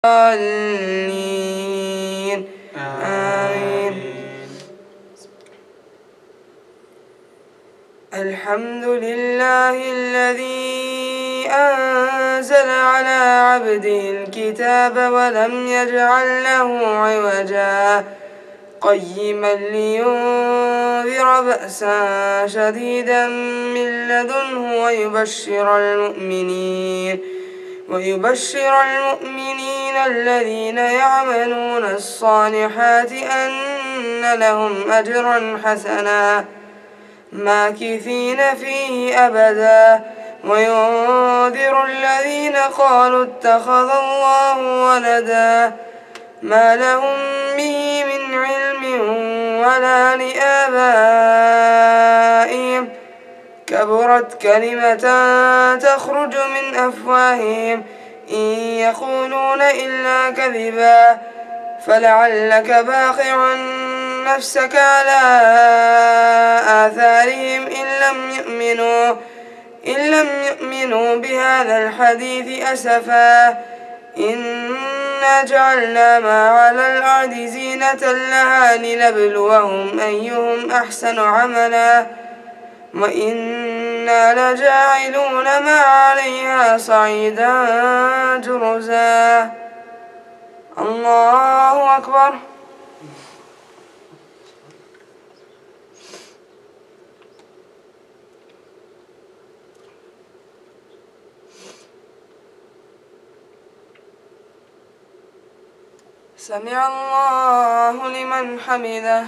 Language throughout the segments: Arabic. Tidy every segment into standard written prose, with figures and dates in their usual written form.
الضالين آمين. الحمد لله الذي أنزل على عبده الكتاب ولم يجعل له عوجا قيما لينذر بأسا شديدا من لدنه ويبشر المؤمنين الذين يعملون الصالحات أن لهم أجرا حسنا ماكثين فيه أبدا وينذر الذين قالوا اتخذ الله ولدا ما لهم به من علم ولا لآبائهم كبرت كلمة تخرج من أفواههم إن يقولون إلا كذبا فلعلك باخع نفسك على آثارهم إن لم يؤمنوا بهذا الحديث أسفا إنا جعلنا ما على الأرض زينة لها لنبلوهم أيهم أحسن عملا وإنا لجاعلون ما عليها صعيدا جرزا. الله أكبر. سمع الله لمن حمده.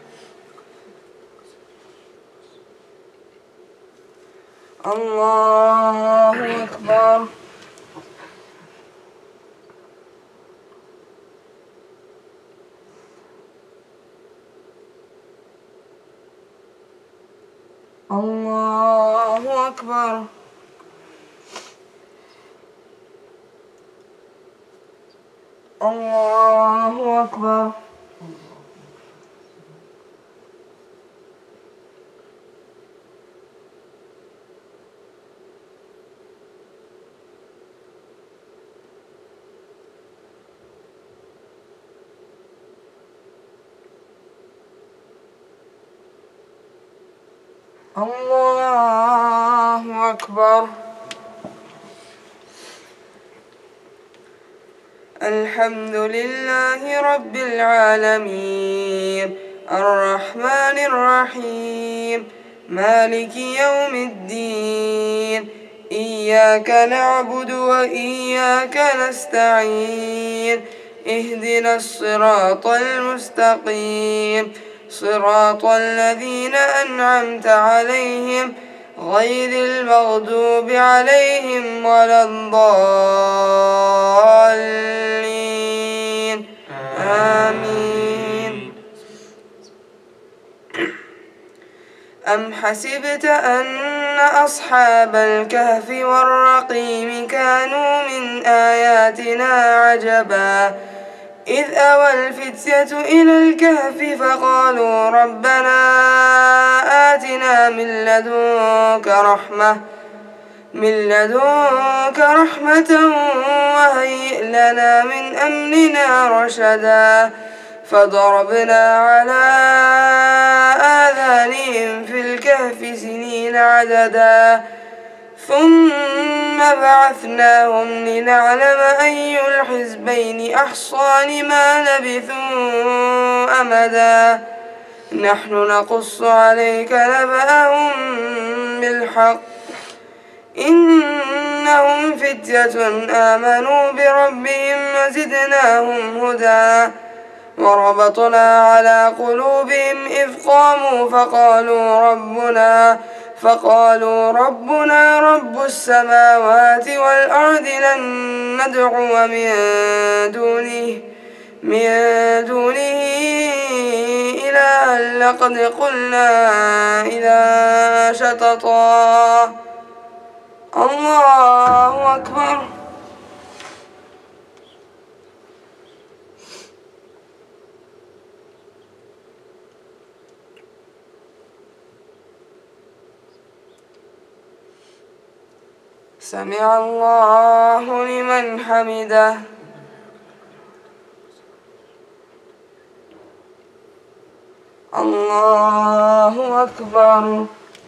الله أكبر. الله أكبر. الله أكبر. الله أكبر. الحمد لله رب العالمين الرحمن الرحيم مالك يوم الدين إياك نعبد وإياك نستعين اهدنا الصراط المستقيم صراط الذين أنعمت عليهم غير المغضوب عليهم ولا الضالين آمين. أم حسبت أن أصحاب الكهف والرقيم كانوا من آياتنا عجبا إذ أوى الفتية إلى الكهف فقالوا ربنا آتنا من لدنك رحمة وهيئ لنا من أمرنا رشدا فضربنا على آذانهم في الكهف سنين عددا ثم بعثناهم لنعلم أي الحزبين أحصى لما لبثوا أمدا نحن نقص عليك نبأهم بالحق إنهم فتية آمنوا بربهم وزدناهم هدى وربطنا على قلوبهم إذ قاموا فقالوا ربنا رب السماوات والأرض لن ندعو من دونه إلها لقد قلنا إذا شططا. الله أكبر. سمع الله لمن حمده. الله أكبر.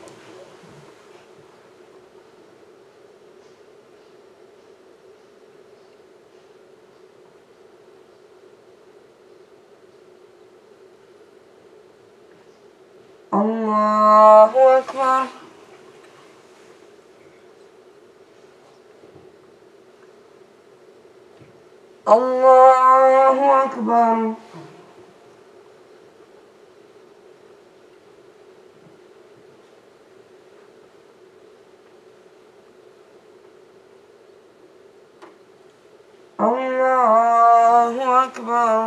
الله أكبر. الله أكبر. الله أكبر.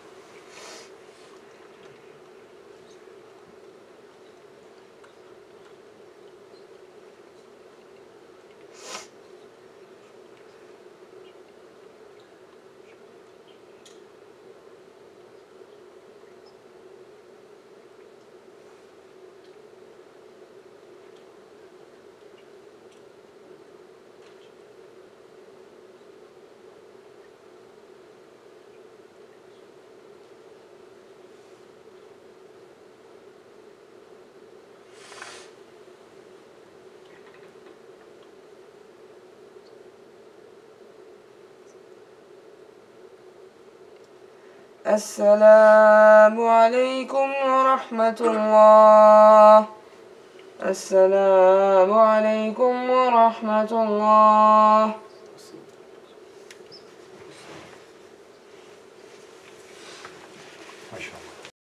السلام عليكم ورحمة الله. السلام عليكم ورحمة الله.